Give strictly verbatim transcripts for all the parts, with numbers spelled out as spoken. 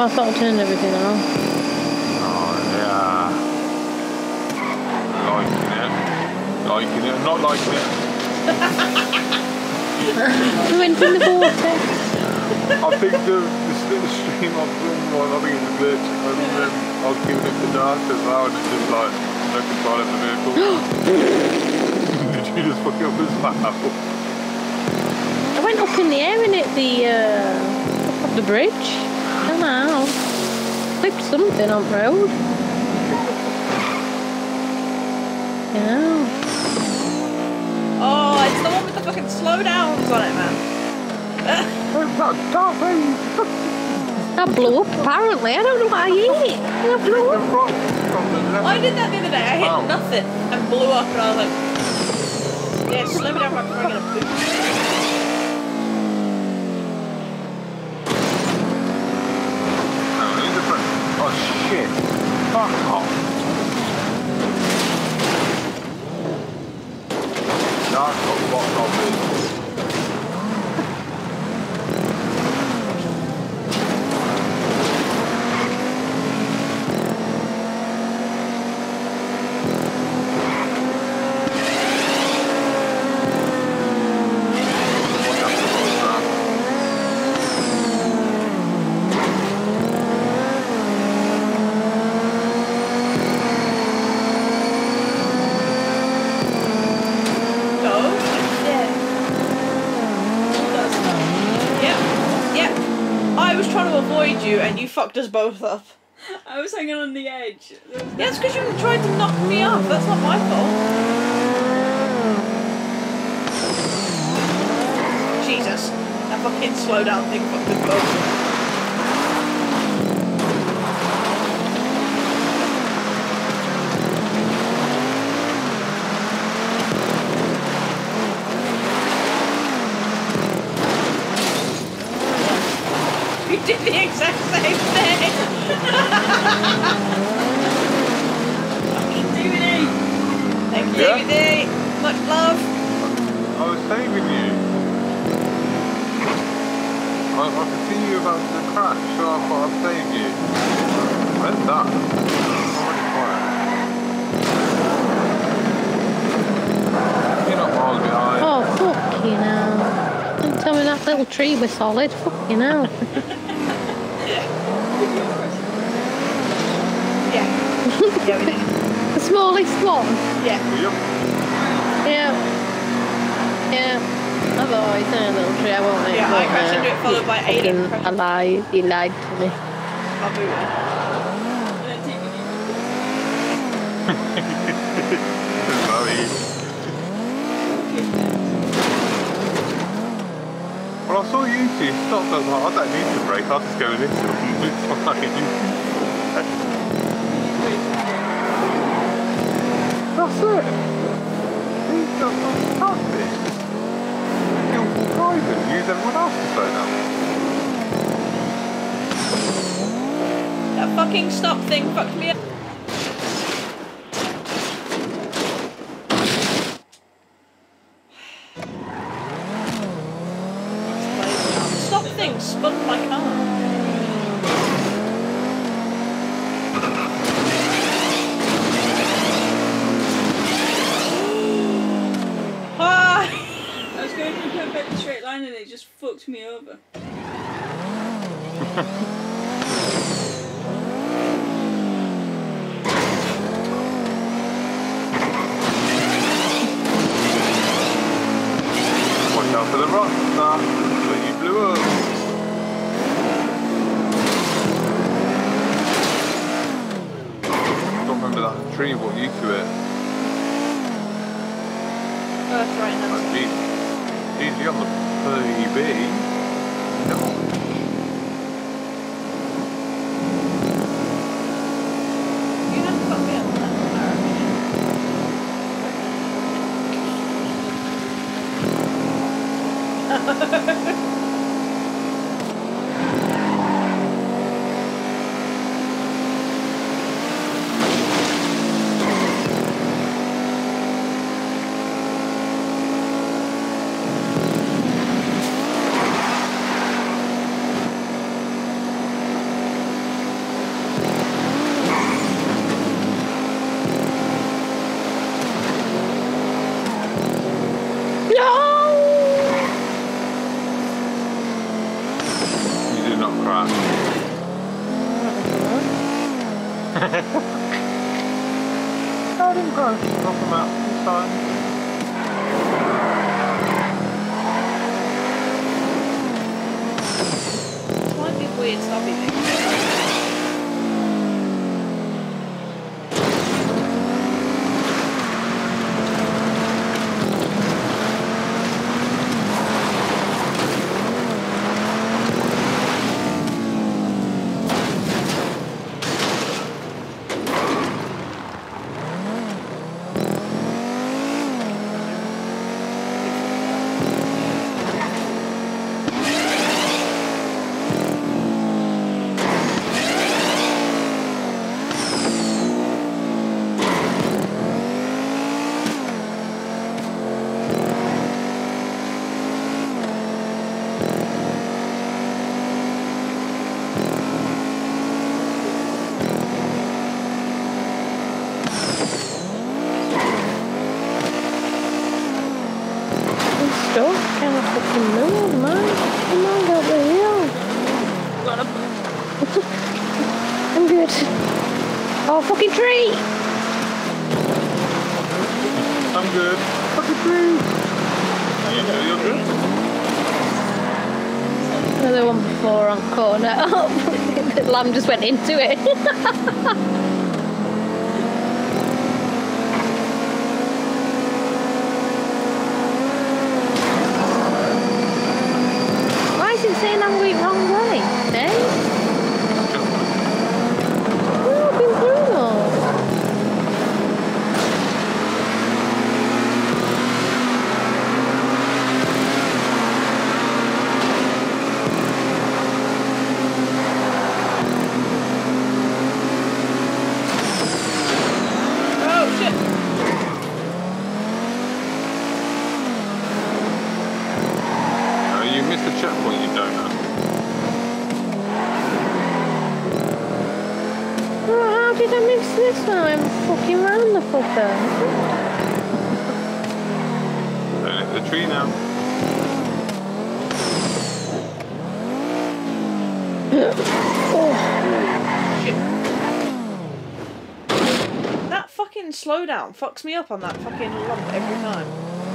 I thought I turned everything off. Oh, yeah. Liking it. Liking it. Not liking it. We went in the water. I think the, the little stream I've done, like, I think it's a glitch. And then I was giving it to dark as well, and it's just like, no control of the vehicle. Did you just fuck it up as well? I went up in the air and hit the, uh, up the bridge. I don't know. Clipped something on the road. Yeah. Oh, it's the one with the fucking slowdowns on it, man. That blew up apparently. I don't know what I hit. I blew up. I did that the other day. I hit oh. nothing and blew up, and I was like, yeah, slow me down by throwing in a boot. Oh shit. Fuck off. That's not what I'll do. You and you fucked us both up. I was hanging on the edge. Yeah, it's because you tried to knock me off. That's not my fault. Jesus, that fucking slow down thing fucked us both. Did the exact same thing. Fucking D V D. Thank you, yeah. D V D. Much love. I was saving you. I, I could see you about to crash, so I thought I'd save you. Where's that? You're not miles behind. Oh, fuck you now. Don't tell me that little tree was solid. Fuck you now. Yeah. Yeah, we did. The smallest one? Yeah. Yep. Yeah. Yeah. I've always done a little tree, I won't make Yeah, it. I crashed into it, followed by Aiden. I lied. He lied to me. I'll boot it. Well, I saw you two stop, I was like, I don't need to brake, I'll just go into them. It's fine. That's it. These guys are fantastic. Skillful drivers use everyone else to slow down. That fucking stop thing fucked me up. Stop thing spun my car. Straight line and it just fucked me over. Watch out for the rock, nah, but you blew up. I don't remember that tree, what you to it. Oh, that's right now. Easy on the P B. No. You have to fuck me up that. didn't crash. Knock them out this time. This might be weird stubby thing. I'm good. Oh, fucking tree! I'm good. Fucking tree! Are you good? You're good? Another one before on corner. Oh, the lamb just went into it. Why is it saying I'm going wrong way? Eh? Checkpoint, you donut. Oh, how did I miss this one? I'm fucking round the fucker. Don't hit the tree now. Oh. Shit. That fucking slowdown fucks me up on that fucking lump every time.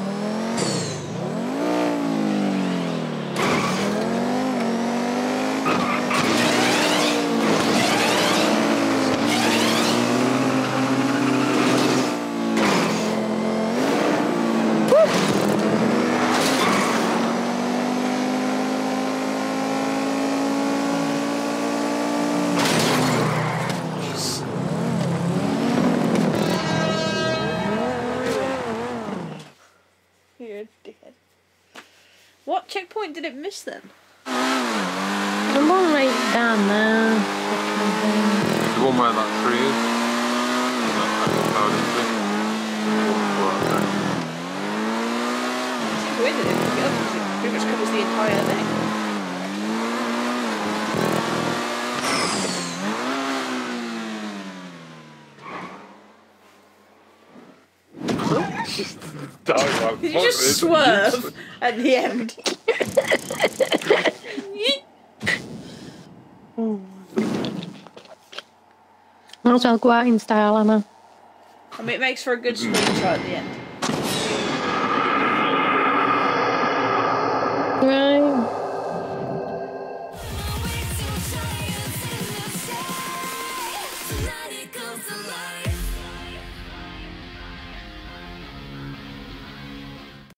What checkpoint did it miss then? The one right down there. The one where that tree is. It's weird that it didn't pick it up because it pretty much covers the entire thing. Did you just swerve at the end? Might as well go out in style, Anna. I mean, it makes for a good screenshot at the end. Right.